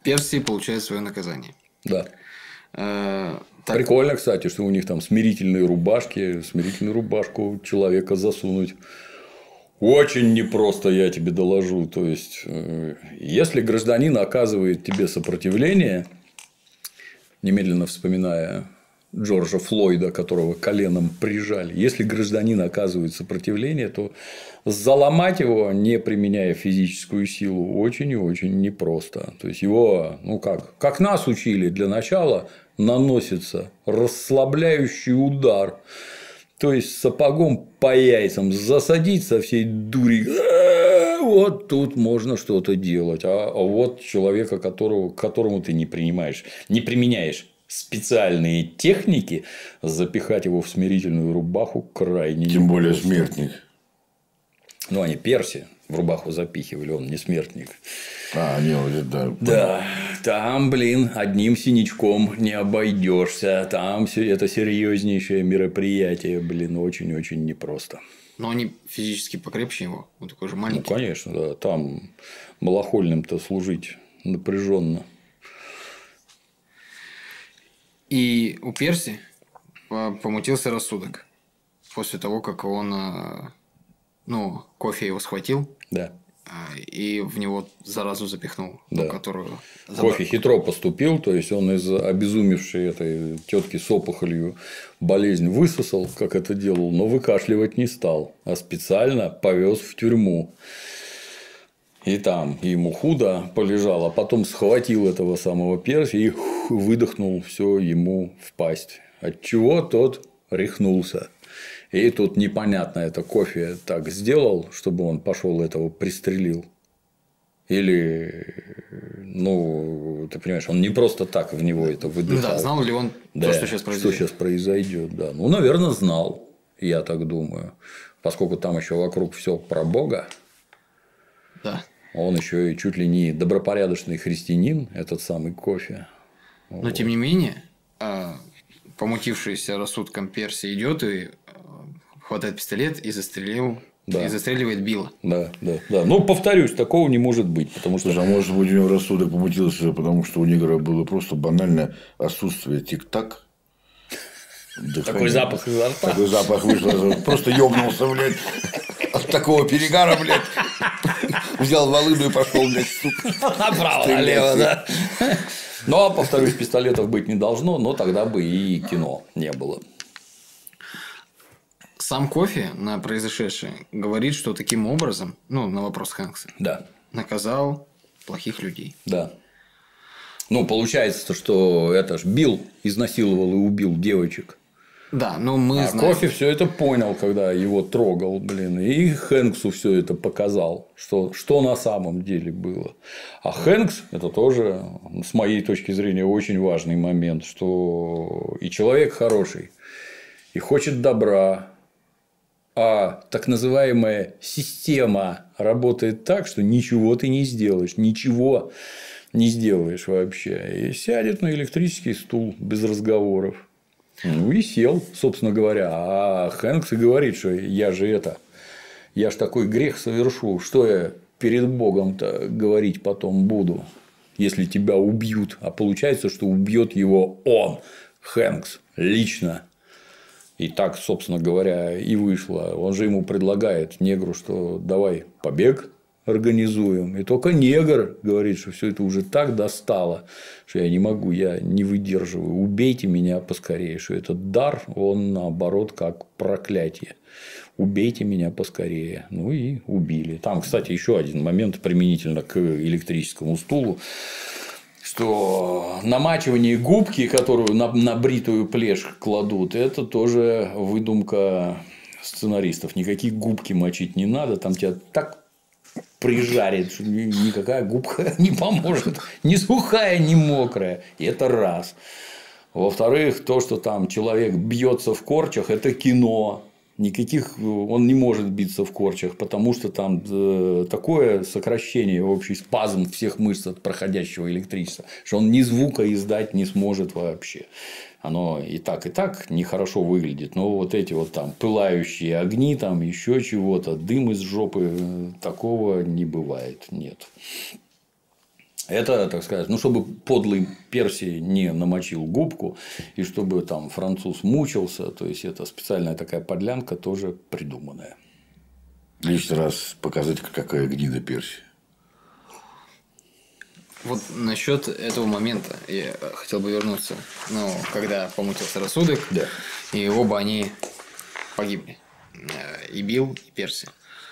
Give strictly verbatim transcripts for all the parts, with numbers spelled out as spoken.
Персии получает свое наказание. Да. Э, так... Прикольно, кстати, что у них там смирительные рубашки. Смирительную рубашку человека засунуть очень непросто, я тебе доложу. То есть, если гражданин оказывает тебе сопротивление, немедленно вспоминая Джорджа Флойда, которого коленом прижали, если гражданин оказывает сопротивление, то заломать его, не применяя физическую силу, очень и очень непросто. То есть, его, ну как, как нас учили, для начала наносится расслабляющий удар. То есть, сапогом по яйцам засадить со всей дури. Вот тут можно что-то делать. А вот человека, которого, к которому ты не принимаешь, не применяешь специальные техники, запихать его в смирительную рубаху крайне Тем более смертник. Ну, они перси в рубаху запихивали, он не смертник. А, не, вот да. Да, там, блин, одним синячком не обойдешься. Там все это серьезнейшее мероприятие, блин, очень-очень непросто. Но они физически покрепче его, он такой же маленький. Ну, конечно, да. Там малохольным-то служить напряженно. И у Перси помутился рассудок после того, как он, ну, кофе его схватил. Да. И в него заразу запихнул, да. ну, которую... Кофе хитро поступил, то есть, он из обезумевшей этой тетки с опухолью болезнь высосал, как это делал, но выкашливать не стал, а специально повез в тюрьму. И там ему худо полежал, а потом схватил этого самого Перси и выдохнул все ему в пасть. Отчего тот рехнулся. И тут непонятно, это кофе так сделал, чтобы он пошел этого пристрелил. Или, ну, ты понимаешь, он не просто так в него это выдыхал. Ну да, знал ли он да, то, что сейчас произойдет? Что сейчас произойдет, да. Ну, наверное, знал, я так думаю. Поскольку там еще вокруг все про Бога. Да. Он еще и чуть ли не добропорядочный христианин, этот самый кофе. Но вот. Тем не менее, помутившийся рассудком Перси идет и хватает пистолет и застрелил. Да. И застреливает Билла. Да, да, да. Ну, повторюсь, такого не может быть. Потому что... А может быть, у него рассудок помутился, потому что у негра было просто банальное отсутствие тик-так. Такой запах изо рта. Такой запах вышел. Просто ёбнулся, блядь. От такого перегара, блядь. Взял волыну и пошел, блядь, сука. Направо, налево, да. Но, повторюсь, пистолетов быть не должно, но тогда бы и кино не было. Сам кофе на произошедшее говорит, что таким образом, ну, на вопрос Хэнкса, да. наказал плохих людей. Да. Ну, получается, что это ж Билл изнасиловал и убил девочек. Да, но мы а знаем... кофе все это понял, когда его трогал, блин, и Хэнксу все это показал, что, что на самом деле было. А Хэнкс это тоже, с моей точки зрения, очень важный момент, что и человек хороший, и хочет добра, а так называемая система работает так, что ничего ты не сделаешь, ничего не сделаешь вообще, и сядет на электрический стул без разговоров. Ну, и сел, собственно говоря. А Хэнкс и говорит, что я же это, я ж такой грех совершу, что я перед Богом-то говорить потом буду, если тебя убьют. А получается, что убьет его он, Хэнкс, лично. И так, собственно говоря, и вышло. Он же ему предлагает негру, что давай побег организуем. И только негр говорит, что все это уже так достало, что я не могу, я не выдерживаю. Убейте меня поскорее, что этот дар, он наоборот как проклятие. Убейте меня поскорее. Ну и убили. Там, кстати, еще один момент применительно к электрическому стулу, что намачивание губки, которую на, на бритую плешь кладут, это тоже выдумка сценаристов. Никакие губки мочить не надо, там тебя так прижарит, что никакая губка не поможет, ни сухая, ни мокрая. И это раз. Во-вторых, то, что там человек бьется в корчах, это кино. Никаких он не может биться в корчах, потому что там такое сокращение, общий спазм всех мышц от проходящего электричества, что он ни звука издать не сможет вообще. Оно и так, и так нехорошо выглядит. Но вот эти вот там пылающие огни, там еще чего-то, дым из жопы, такого не бывает. Нет. Это, так сказать, ну, чтобы подлый Персий не намочил губку, и чтобы там француз мучился, то есть это специальная такая подлянка, тоже придуманная. Лишний раз показать, какая гнида Персия. Вот насчет этого момента я хотел бы вернуться. Ну, когда помутился рассудок, Да. и оба они погибли. И Билл, и Перси.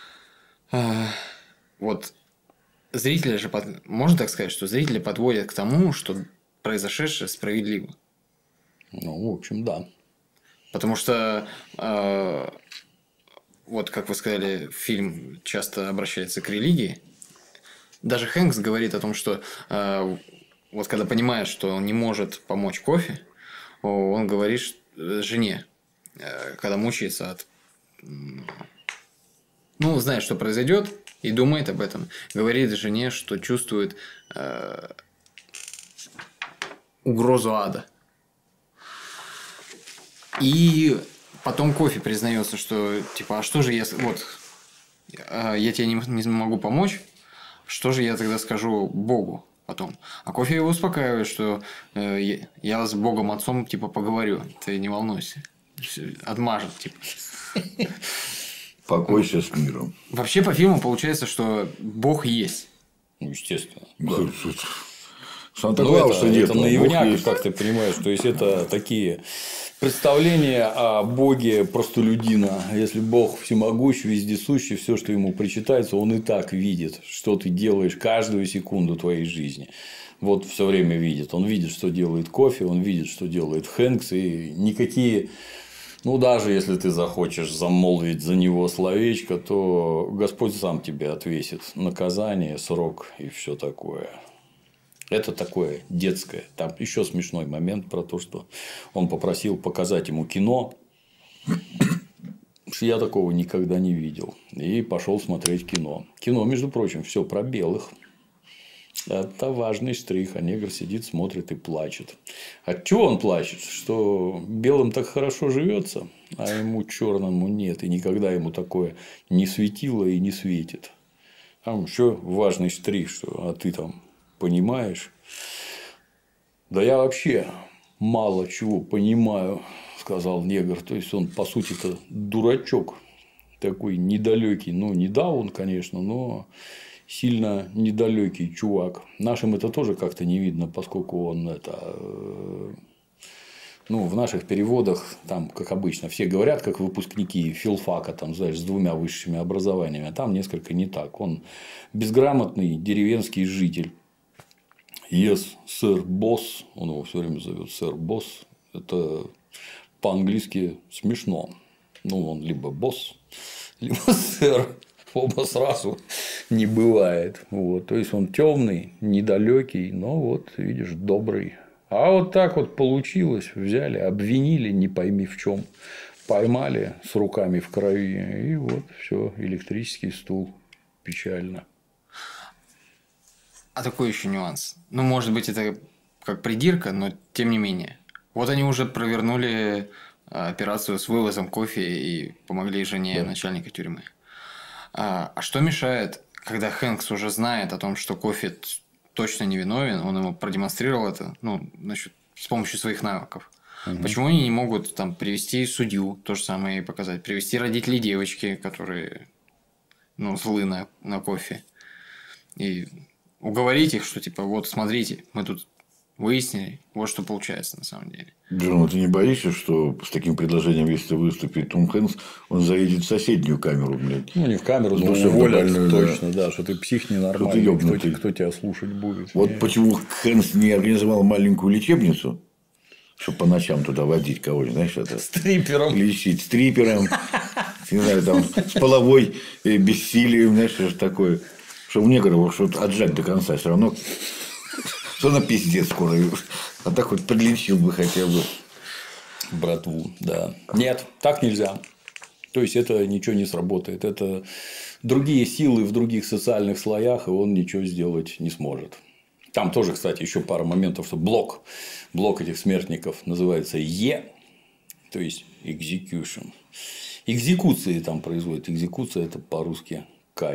Вот зрители же, под... можно так сказать, что зрители подводят к тому, что произошедшее справедливо. Ну, в общем, да. Потому что, э, вот как вы сказали, фильм часто обращается к религии. Даже Хэнкс говорит о том, что э, вот когда понимает, что он не может помочь кофе, он говорит жене, э, когда мучается от... Ну, знает, что произойдет, и думает об этом. Говорит жене, что чувствует э, угрозу ада. И потом кофе признается, что типа, а что же я... Вот, э, я тебе не, не могу помочь, что же я тогда скажу Богу потом? А кофе его успокаивает, что э, я, я с Богом Отцом типа поговорю, ты не волнуйся. Отмажет, типа. Покойся с миром. Вообще по фильму получается, что Бог есть. Ну, естественно. Да. Санта-Клауса нет. Это наивняк, как ты понимаешь. То есть это такие представления о Боге простолюдина. Если Бог всемогущий, вездесущий, все, что ему причитается, он и так видит, что ты делаешь каждую секунду твоей жизни. Вот все время видит. Он видит, что делает кофе, он видит, что делает Хэнкс, и никакие. Ну, даже если ты захочешь замолвить за него словечко, то Господь сам тебе отвесит наказание, срок и все такое. Это такое детское. Там еще смешной момент про то, что он попросил показать ему кино. Я такого никогда не видел. И пошел смотреть кино. Кино, между прочим, все про белых. Это важный штрих, а негр сидит, смотрит и плачет. От чего он плачет? Что белым так хорошо живется, а ему черному нет. И никогда ему такое не светило и не светит. Там еще важный штрих, что а ты там понимаешь. Да я вообще мало чего понимаю, сказал негр. То есть он, по сути-то, дурачок. Такой недалекий. Ну, не даун, конечно, но сильно недалекий чувак. Нашим это тоже как-то не видно, поскольку он это. Ну, в наших переводах, там, как обычно, все говорят, как выпускники филфака, там, знаешь, с двумя высшими образованиями, а там несколько не так. Он безграмотный деревенский житель. Yes, сэр босс, он его все время зовет сэр босс. Это по-английски смешно. Ну, он либо босс, либо сэр. Оба сразу не бывает. Вот. То есть он темный, недалекий, но вот, видишь, добрый. А вот так вот получилось. Взяли, обвинили, не пойми в чем. Поймали с руками в крови. И вот все, электрический стул. Печально. А такой еще нюанс. Ну, может быть, это как придирка, но тем не менее. Вот они уже провернули операцию с вывозом кофе и помогли жене да. начальника тюрьмы. А, а что мешает, когда Хэнкс уже знает о том, что кофе точно невиновен, он ему продемонстрировал это, ну, значит, с помощью своих навыков. Угу. Почему они не могут там привести судью, то же самое и показать, привести родителей девочки, которые, ну, злы на, на кофе, и уговорить их, что типа, вот смотрите, мы тут выяснили, вот что получается на самом деле. Джон, ты не боишься, что с таким предложением, если выступит Том Хэнкс, он заедет в соседнюю камеру, блядь? Ну, не в камеру, но уволят точно, да. да, что ты псих ненормальный, кто, кто, кто тебя слушать будет. Вот Нет. Почему Хэнкс не организовал маленькую лечебницу, чтобы по ночам туда водить кого-нибудь, знаешь, это... Стрипером. Лечить стрипером, не знаю, там, с половой бессилием, знаешь, что такое. Чтобы негров что-то отжать до конца, все равно... Что на пиздец скоро. А так хоть подлечил бы хотя бы. Братву, да. Нет, так нельзя. То есть это ничего не сработает. Это другие силы в других социальных слоях, и он ничего сделать не сможет. Там тоже, кстати, еще пара моментов, что блок, блок этих смертников называется Е, то есть execution. Экзекуции там производят. Экзекуция – это по-русски казнь.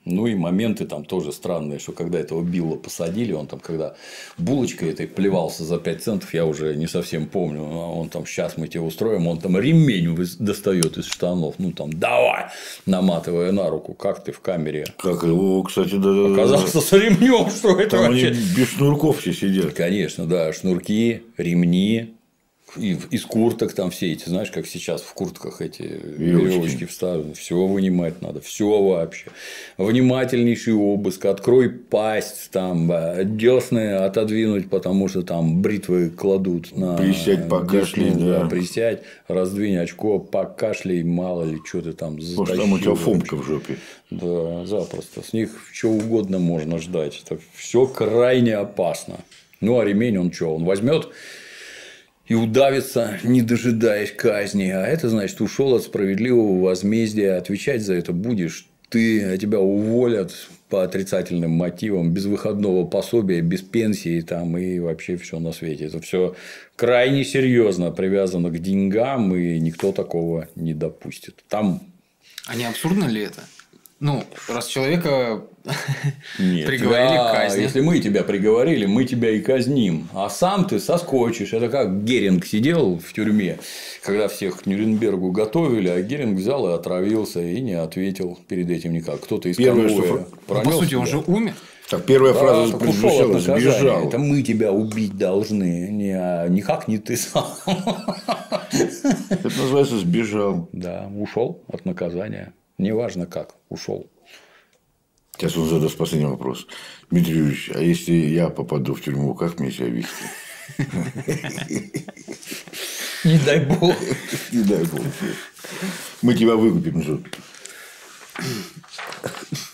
Ну и моменты там тоже странные, что когда этого Билла посадили, он там когда булочкой этой плевался за пять центов, я уже не совсем помню, он там сейчас мы тебе устроим, он там ремень достает из штанов, ну там давай, наматывая на руку, как ты в камере. Как его, кстати, да, оказался с ремнем, что это там вообще? Они без шнурков все сидят. Конечно, да, шнурки, ремни. И из курток там все эти, знаешь, как сейчас в куртках эти веревочки вставлены, все вынимать надо, все вообще. Внимательнейший обыск, открой пасть, там десны отодвинуть, потому что там бритвы кладут на присядь, покашляй, десну, да. да, присядь, раздвинь очко, покашляй, мало ли, что ты там затащил. Может, там у тебя фомка в жопе. Да, запросто. С них что угодно можно ждать. Это все крайне опасно. Ну, а ремень он что? Он возьмет и удавится, не дожидаясь казни. А это значит, ушел от справедливого возмездия. Отвечать за это будешь ты, а тебя уволят по отрицательным мотивам, без выходного пособия, без пенсии там, и вообще все на свете. Это все крайне серьезно привязано к деньгам, и никто такого не допустит. Там... А не абсурдно ли это? Ну, раз человека Нет, приговорили тебя, к казни. Если мы тебя приговорили, мы тебя и казним. А сам ты соскочишь. Это как Геринг сидел в тюрьме, когда всех к Нюрнбергу готовили, а Геринг взял и отравился, и не ответил перед этим никак. Кто-то из Первое, конвоя что... Ну, по сути, он же умер. Так, первая Да, фраза так ушел от предзвучала: наказания. сбежал. Это мы тебя убить должны. Не, никак не ты сам. Это называется сбежал. Да, ушел от наказания. Неважно как, ушел. Сейчас он задаст последний вопрос. Дмитрий Юрьевич, а если я попаду в тюрьму, как мне себя вести? Не дай бог. Не дай бог. Мы тебя выкупим, Жут.